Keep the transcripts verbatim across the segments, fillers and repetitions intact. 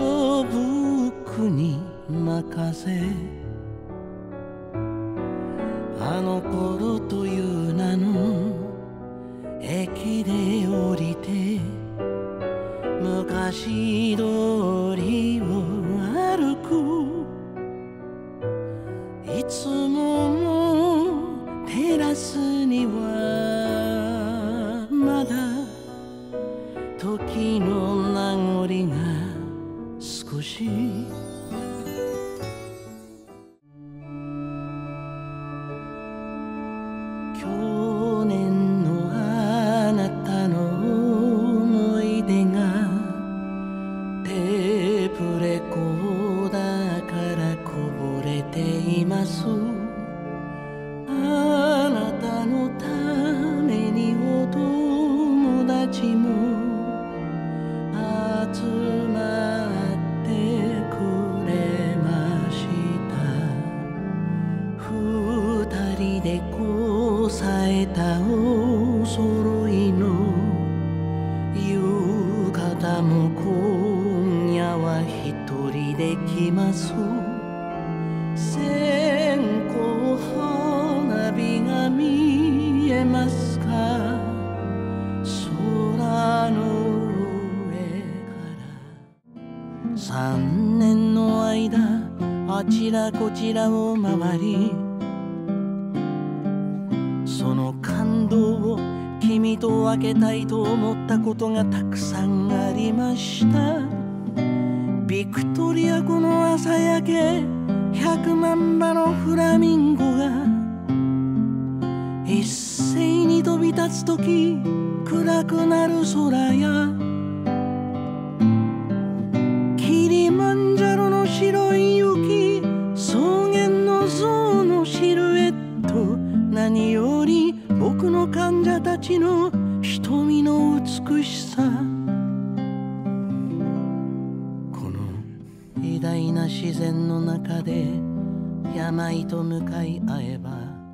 僕に任せ、あの頃という名の駅で降りて昔通りを歩く。いつものテラスにはまだ時の名残が少し。去年のあなたの思い出がテープレコーダーからこぼれています。あなたのためにお友達も集まってくれました。二人でこさえたお揃いの浴衣も今夜は一人で来ます。線香花火が見えますか、空の上から三年の間あちらこちらを回り、その感動を君と分けたいと思ったことがたくさんありました。ビクトリア湖の朝焼け、百万羽のフラミンゴが一斉に飛び立つとき暗くなる空や、キリマンジャロの白い雪、草原の象のシルエット、何より僕の患者たちの瞳の美しさ。この偉大な自然の中で病と向かい合えば、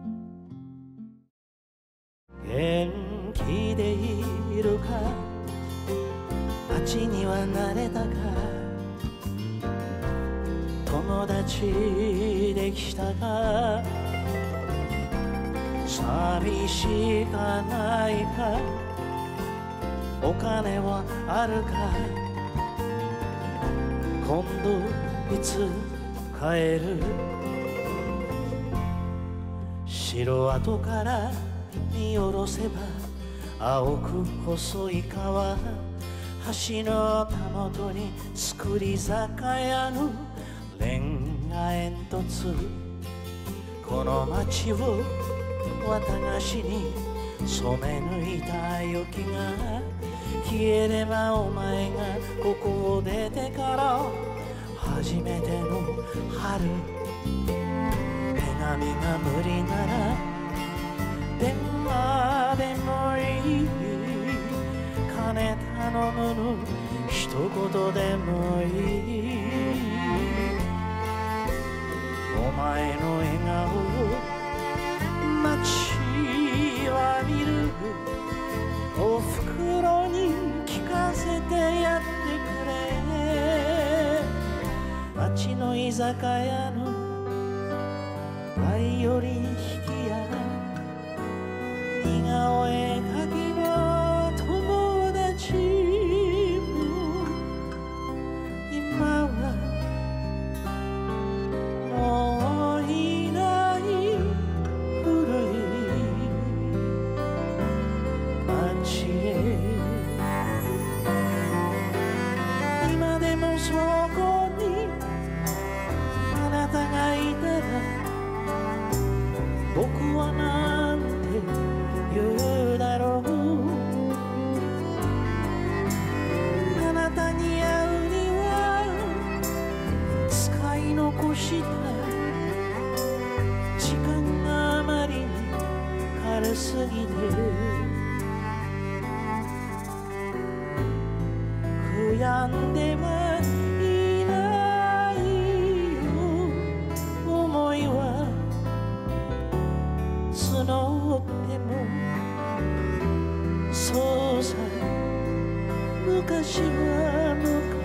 元気でいるか、街には慣れたか、友達できたか、寂しかないか、お金はあるか、今度いつ帰る。城跡から見下ろせば青く細い川、橋のたもとに造り酒屋のレンガ煙突、この街を綿菓子に染め抜いた雪が消えれば、お前がここを出てから初めての春。手紙が無理なら電話でもいい、金頼むの一言でもいい。お前の笑顔を街は見る、おふくろに聞かせてやってくれ。街の居酒屋のバイオリン弾きや似顔絵描きの友達も今はもういない古い街へ。今でもそこにあなたがいたら僕はなんて言うだろう。あなたに会うには使い残した時間があまりに軽すぎて、悔やんではいないよ。思いは募ってもそうさ、昔は昔